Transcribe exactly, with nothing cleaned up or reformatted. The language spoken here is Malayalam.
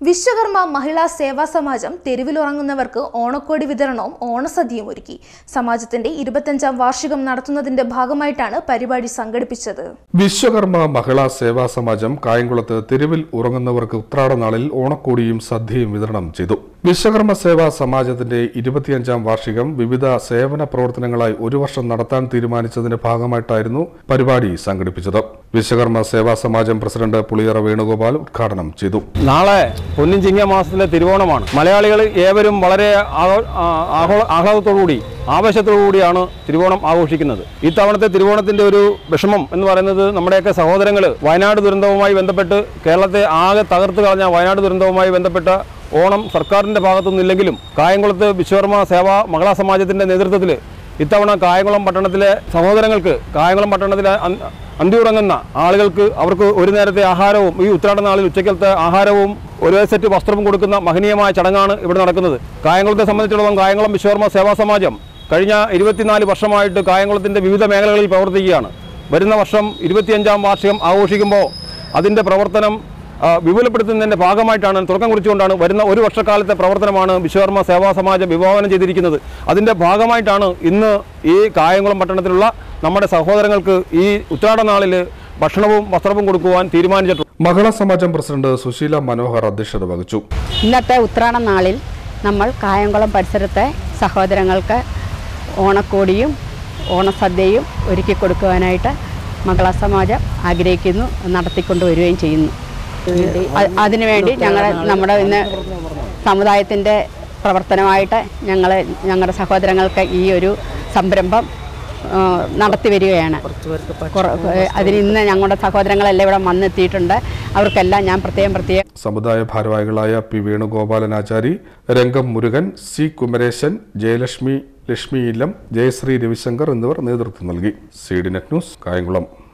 വിശ്വകർമ്മ മഹിളാ സേവാ സമാജം തെരുവിലുറങ്ങുന്നവർക്ക് ഓണക്കോടി വിതരണവും ഓണസദ്യയും ഒരുക്കി. സമാജത്തിന്റെ ഇരുപത്തിയഞ്ചാം വാർഷികം നടത്തുന്നതിന്റെ ഭാഗമായിട്ടാണ് പരിപാടി സംഘടിപ്പിച്ചത്. വിശ്വകർമ്മ മഹിളാ സേവാ സമാജം കായംകുളത്ത് തെരുവിൽ ഉറങ്ങുന്നവർക്ക് ഉത്രാടനാളിൽ ഓണക്കോടിയും സദ്യയും വിതരണം ചെയ്തു. വിശ്വകർമ്മ സേവാ സമാജത്തിന്റെ ഇരുപത്തിയഞ്ചാം വാർഷികം വിവിധ സേവന പ്രവർത്തനങ്ങളായി ഒരു വർഷം നടത്താൻ തീരുമാനിച്ചതിന്റെ ഭാഗമായിട്ടായിരുന്നു പരിപാടി സംഘടിപ്പിച്ചത്. വിശ്വകർമ്മ സേവാ സമാജം പ്രസിഡന്റ് പുളിയറ വേണുഗോപാൽ ഉദ്ഘാടനം ചെയ്തു. നാളെ പൊന്നിൻ ചിങ്ങ മാസത്തിലെ തിരുവോണമാണ്. മലയാളികൾ ഏവരും വളരെ ആഹ്ലാദത്തോടുകൂടി ആവേശത്തോടുകൂടിയാണ് തിരുവോണം ആഘോഷിക്കുന്നത്. ഇത്തവണത്തെ തിരുവോണത്തിന്റെ ഒരു വിഷമം എന്ന് പറയുന്നത് നമ്മുടെയൊക്കെ സഹോദരങ്ങൾ വയനാട് ദുരന്തവുമായി ബന്ധപ്പെട്ട് കേരളത്തെ ആകെ തകർത്ത് കളഞ്ഞ വയനാട് ദുരന്തവുമായി ബന്ധപ്പെട്ട ഓണം സർക്കാരിന്റെ ഭാഗത്തുനിന്നില്ലെങ്കിലും കായംകുളത്ത് വിശ്വകർമ്മ സേവാ മഹിളാ സമാജത്തിന്റെ നേതൃത്വത്തിൽ ഇത്തവണ കായംകുളം പട്ടണത്തിലെ സഹോദരങ്ങൾക്ക് കായംകുളം പട്ടണത്തിലെ അന്തിയുറങ്ങുന്ന ആളുകൾക്ക് അവർക്ക് ഒരു നേരത്തെ ആഹാരവും ഈ ഉത്രാടനാളിൽ ഉച്ചക്കലത്തെ ആഹാരവും ഒരു സെറ്റ് വസ്ത്രവും കൊടുക്കുന്ന മഹനീയമായ ചടങ്ങാണ് ഇവിടെ നടക്കുന്നത്. കായംകുളത്തെ സംബന്ധിച്ചിടത്തോളം കായംകുളം വിശ്വകർമ്മ സേവാ സമാജം കഴിഞ്ഞ ഇരുപത്തിനാല് വർഷമായിട്ട് കായംകുളത്തിന്റെ വിവിധ മേഖലകളിൽ പ്രവർത്തിക്കുകയാണ്. വരുന്ന വർഷം ഇരുപത്തിയഞ്ചാം വാർഷികം ആഘോഷിക്കുമ്പോൾ അതിന്റെ പ്രവർത്തനം വിപുലപ്പെടുത്തുന്നതിന്റെ ഭാഗമായിട്ടാണ് തുടക്കം കുറിച്ചുകൊണ്ടാണ് വരുന്ന ഒരു വർഷക്കാലത്തെ പ്രവർത്തനമാണ് വിശ്വകർമ്മ സേവാ സമാജം വിഭാവനം ചെയ്തിരിക്കുന്നത്. അതിന്റെ ഭാഗമായിട്ടാണ് ഇന്ന് ഈ കായംകുളം പട്ടണത്തിലുള്ള നമ്മുടെ സഹോദരങ്ങൾക്ക് ഈ ഉത്രാടനാളിൽ ഭക്ഷണവും വസ്ത്രവും കൊടുക്കുവാൻ തീരുമാനിച്ചിട്ടുണ്ട്. മഹിളാ സമാജം പ്രസിഡന്റ് സുശീല മനോഹർ അധ്യക്ഷത വഹിച്ചു. ഇന്നത്തെ ഉത്രാടനാളിൽ നമ്മൾ കായംകുളം പരിസരത്തെ സഹോദരങ്ങൾക്ക് ഓണക്കോടിയും ഓണസദ്യയും ഒരുക്കി കൊടുക്കുവാനായിട്ട് മഹിളാ സമാജം ആഗ്രഹിക്കുന്നു, നടത്തിക്കൊണ്ടുവരികയും ചെയ്യുന്നു. അതിനുവേണ്ടി ഞങ്ങൾ നമ്മുടെ ഇന്ന് സമുദായത്തിൻ്റെ പ്രവർത്തനമായിട്ട് ഞങ്ങൾ ഞങ്ങളുടെ സഹോദരങ്ങൾക്ക് ഈ ഒരു സംരംഭം നടത്തി വരികയാണ്. അതിന് ഇന്ന് ഞങ്ങളുടെ സഹോദരങ്ങളെല്ലാം ഇവിടെ വന്നെത്തിയിട്ടുണ്ട്. അവർക്കെല്ലാം ഞാൻ പ്രത്യേകം പ്രത്യേകം സമുദായ ഭാരവാഹികളായ പി വേണുഗോപാലനാചാരി, രംഗം മുരുകൻ, സി കുമരേശൻ, ജയലക്ഷ്മി, ലക്ഷ്മി ഇല്ലം, ജയശ്രീ രവിശങ്കർ എന്നിവർ നേതൃത്വം നൽകി. C D net news Kayamkulam.